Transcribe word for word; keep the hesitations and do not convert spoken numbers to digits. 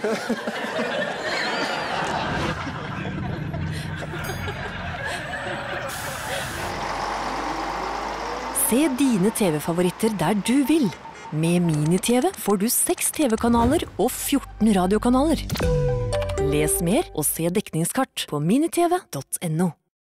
Se dine T V-favoritter der du vil. Med Mini-T V får du seks T V-kanaler og fjorten radiokanaler. Les mer og se dekningskart på minitv punktum no.